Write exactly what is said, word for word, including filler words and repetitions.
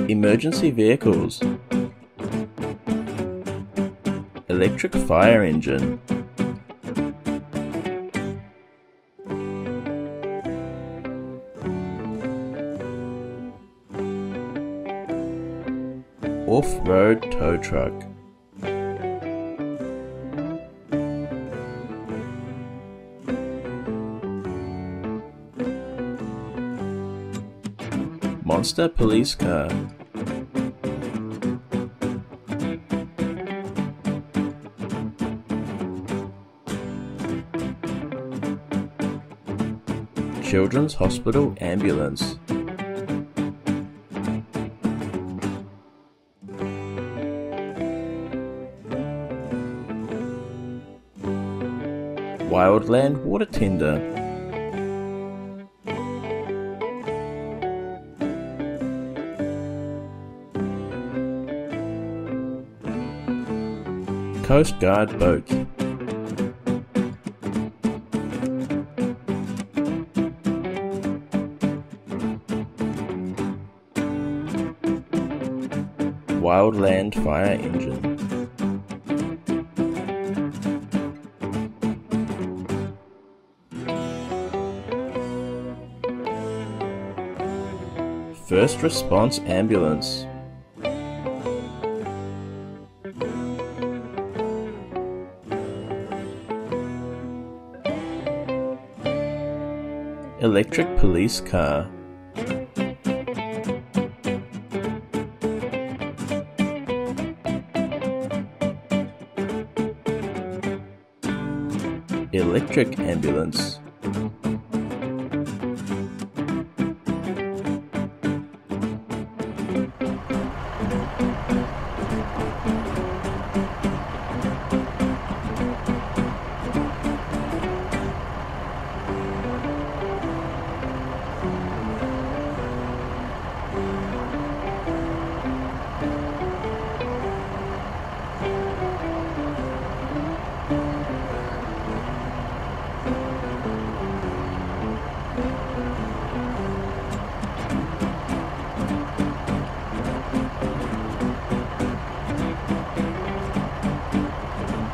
Emergency vehicles. Electric fire engine. Off-road tow truck. Monster police car. Children's Hospital ambulance. Wildland water tender. Coast Guard boat. Wildland fire engine. First response ambulance. Electric police car. Electric ambulance.